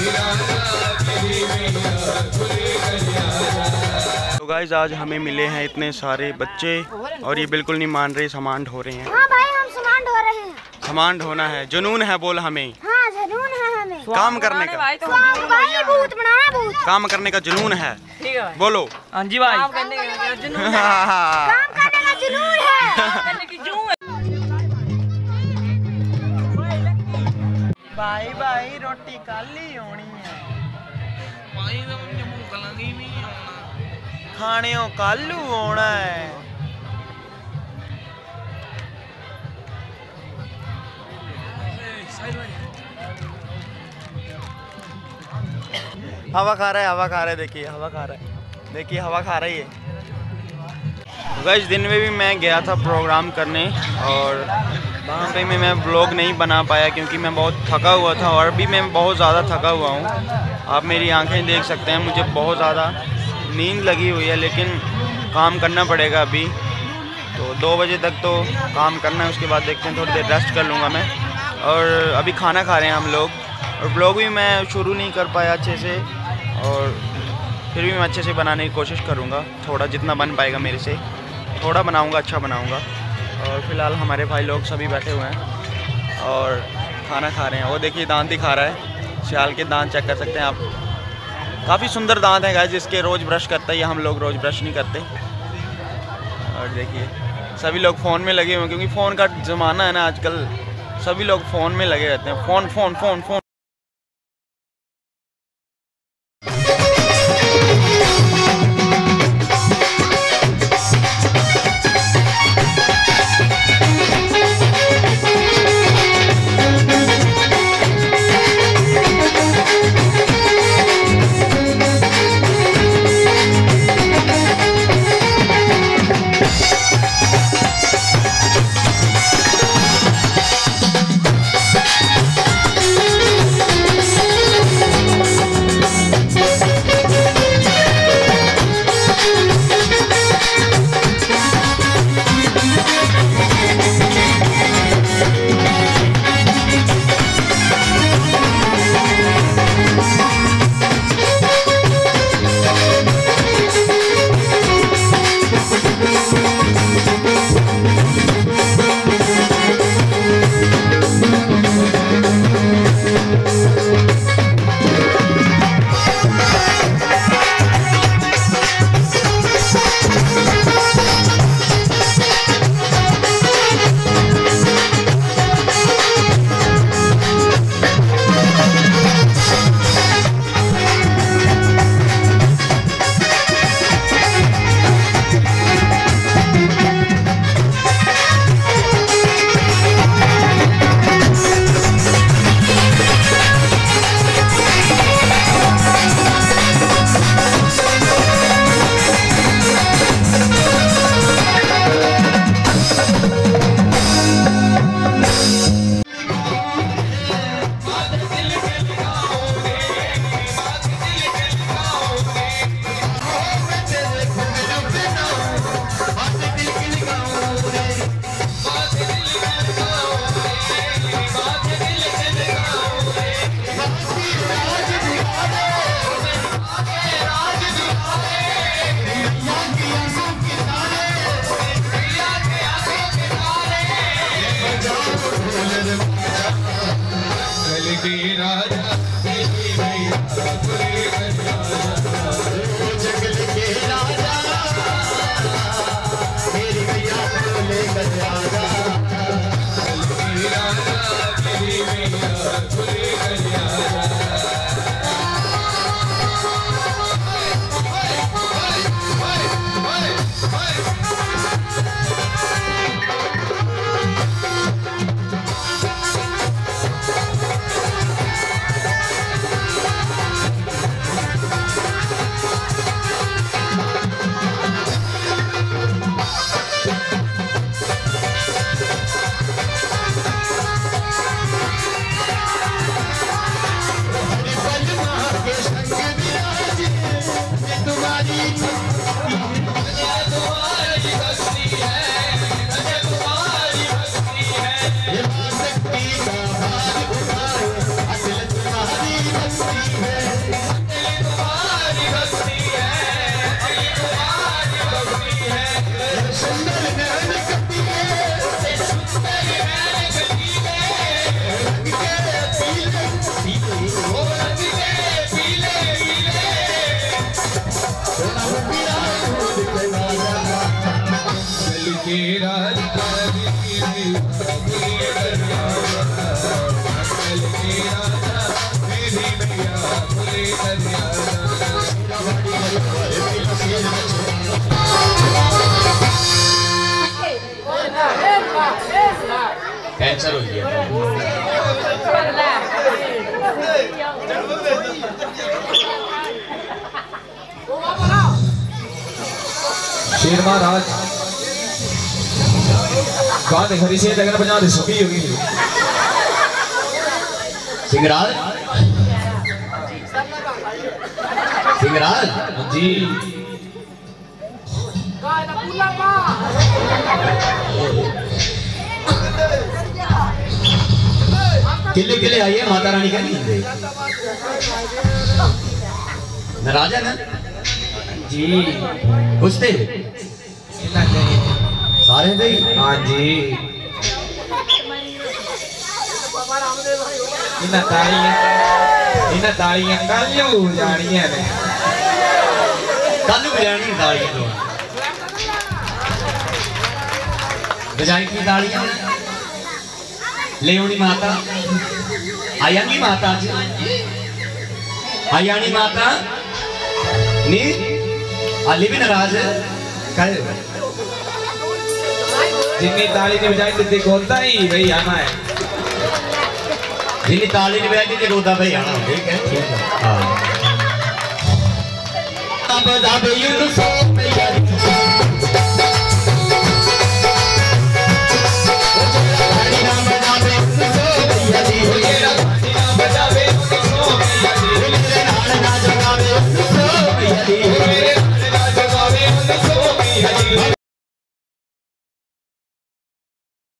तो गाइस आज हमें मिले हैं इतने सारे बच्चे और ये बिल्कुल नहीं मान रहे, सामान ढो रहे हैं। हाँ भाई हम सामान ढो रहे हैं। सामान ढोना है, जुनून है बोल हमें। हाँ जुनून है हमें। काम करने का भाई भूत बनाना भूत। काम करने का जुनून है। ठीक है बोलो। हाँ जी भाई। काम करने का जुनून है। काम करने का जुनून है। काम करने की जुनून है। भाई भाई रोटी काली होनी है। भाई तो मुझे भूख लगी नहीं होना। खाने को कालू होना है। हवा खा रहा है, हवा खा रहा है, देखिए हवा खा रहा है, देखिए हवा खा रही है। गाइस दिन में भी मैं गया था प्रोग्राम करने और वहाँ पे मैं व्लॉग नहीं बना पाया क्योंकि मैं बहुत थका हुआ था और अभी मैं बहुत ज़्यादा थका हुआ हूँ। आप मेरी आंखें देख सकते हैं, मुझे बहुत ज़्यादा नींद लगी हुई है, लेकिन काम करना पड़ेगा अभी। तो 2 बजे तक तो काम करना है, उसके बाद देखते हैं, थोड़ी देर रेस्ट कर लूँगा मैं। और अभी खाना खा रहे हैं हम लोग और व्लॉग भी मैं शुरू नहीं कर पाया अच्छे से, और फिर भी मैं अच्छे से बनाने की कोशिश करूँगा, थोड़ा जितना बन पाएगा मेरे से थोड़ा बनाऊँगा, अच्छा बनाऊँगा। और फिलहाल हमारे भाई लोग सभी बैठे हुए हैं और खाना खा रहे हैं। वो देखिए दांत ही खा रहा है, सियाल के दांत चेक कर सकते हैं आप, काफ़ी सुंदर दांत हैं गाइस, जिसके रोज़ ब्रश करता है, या हम लोग रोज़ ब्रश नहीं करते। और देखिए सभी लोग फ़ोन में लगे हुए हैं क्योंकि फ़ोन का ज़माना है ना आजकल, सभी लोग फ़ोन में लगे रहते हैं, phone phone phone phone. Cancer हो गया। शेर महाराज गाने घरी से अगर बजा दे सुखी होगी। सिंगराज सिंगराज जी किले किले आइए, माता रानी का नहीं नाराज है ना जी पूछते सारे दे। हाँ जी इन्हें तालियां कल्लू जानियां ने कल्लू बजानी तालियां तो बजाई की तालियां लेवनी माता आयांगी माता आयानी माता नी अली भी नाराज कल जिन्नी ताली नहीं बजाई तो गोदा ही भाई आना है। जिन्नी ताली नहीं बजाई तो गोदा भाई आना। ठीक है हाँ।